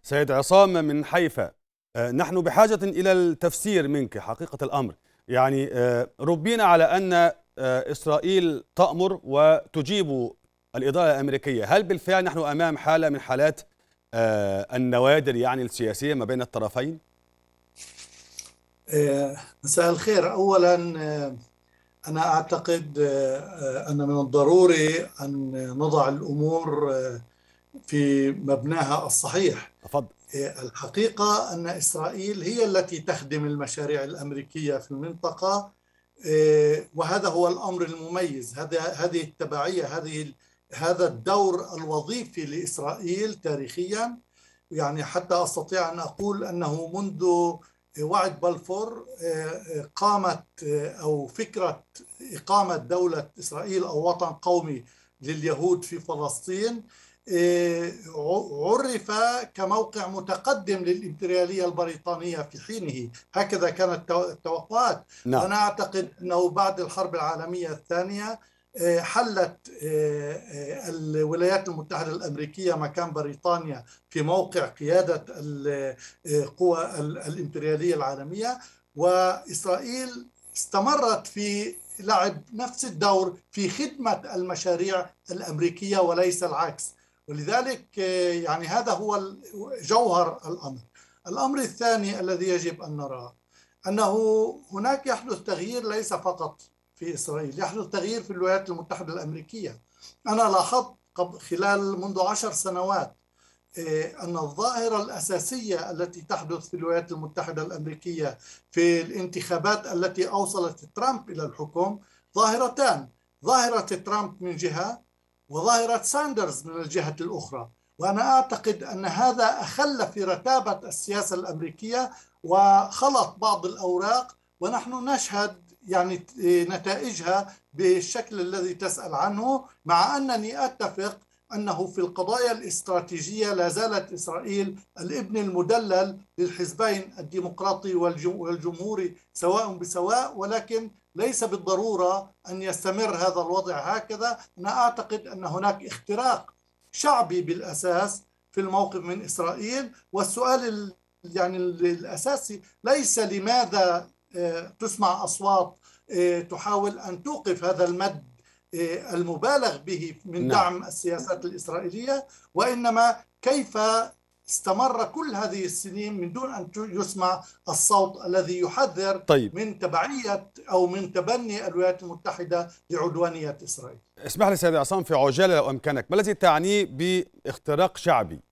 سيد عصام من حيفا، نحن بحاجة إلى التفسير منك حقيقة الأمر. يعني ربينا على أن إسرائيل تأمر وتجيب الإدارة الأمريكية. هل بالفعل نحن أمام حالة من حالات النوادر يعني السياسية ما بين الطرفين؟ مساء الخير. أولا أنا أعتقد أن من الضروري أن نضع الأمور في مبناها الصحيح. تفضل. الحقيقة أن إسرائيل هي التي تخدم المشاريع الأمريكية في المنطقة، وهذا هو الأمر المميز. هذه التبعية، هذا الدور الوظيفي لإسرائيل تاريخيا. يعني حتى أستطيع أن أقول أنه منذ وعد بلفور قامت أو فكرة إقامة دولة إسرائيل أو وطن قومي لليهود في فلسطين عرف كموقع متقدم للإمبريالية البريطانية في حينه. هكذا كانت التوقعات. نعم. وأنا أعتقد أنه بعد الحرب العالمية الثانية حلت الولايات المتحدة الأمريكية مكان بريطانيا في موقع قيادة القوى الإمبريالية العالمية، وإسرائيل استمرت في لعب نفس الدور في خدمة المشاريع الأمريكية وليس العكس. ولذلك يعني هذا هو جوهر الأمر. الأمر الثاني الذي يجب أن نراه أنه هناك يحدث تغيير ليس فقط في إسرائيل، يحدث تغيير في الولايات المتحدة الأمريكية. أنا لاحظت منذ 10 سنوات أن الظاهرة الأساسية التي تحدث في الولايات المتحدة الأمريكية في الانتخابات التي أوصلت ترامب إلى الحكم ظاهرتان: ظاهرة ترامب من جهة، وظاهرة ساندرز من الجهة الأخرى. وأنا أعتقد أن هذا أخل في رتابة السياسة الأمريكية وخلط بعض الأوراق، ونحن نشهد يعني نتائجها بالشكل الذي تسأل عنه. مع أنني أتفق أنه في القضايا الاستراتيجية لا زالت إسرائيل الابن المدلل للحزبين الديمقراطي والجمهوري سواء بسواء، ولكن ليس بالضرورة أن يستمر هذا الوضع هكذا. أنا أعتقد أن هناك اختراق شعبي بالأساس في الموقف من إسرائيل، والسؤال يعني الأساسي ليس لماذا تسمع أصوات تحاول أن توقف هذا المد المبالغ به من دعم السياسات الإسرائيلية، وإنما كيف استمر كل هذه السنين من دون أن يسمع الصوت الذي يحذر من تبعية أو من تبني الولايات المتحدة لعدوانية إسرائيل. اسمح لي سيد عصام في عجالة لو أمكنك، ما الذي تعنيه باختراق شعبي؟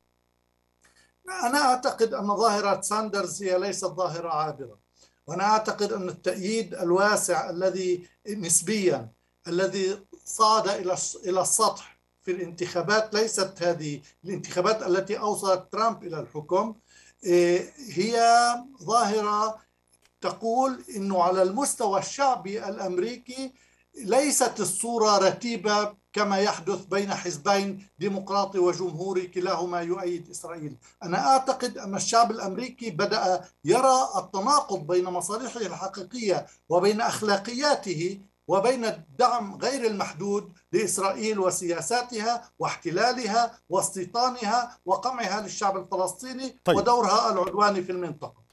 أنا أعتقد أن ظاهرة ساندرز هي ليست ظاهرة عابرة، وأنا أعتقد أن التأييد الواسع الذي نسبيا الذي صعد إلى السطح في الانتخابات، ليست هذه الانتخابات التي أوصلت ترامب إلى الحكم، هي ظاهرة تقول أنه على المستوى الشعبي الأمريكي ليست الصورة رتيبة كما يحدث بين حزبين ديمقراطي وجمهوري كلاهما يؤيد إسرائيل. أنا أعتقد أن الشعب الأمريكي بدأ يرى التناقض بين مصالحه الحقيقية وبين أخلاقياته وبين الدعم غير المحدود لإسرائيل وسياساتها واحتلالها واستيطانها وقمعها للشعب الفلسطيني ودورها العدواني في المنطقة.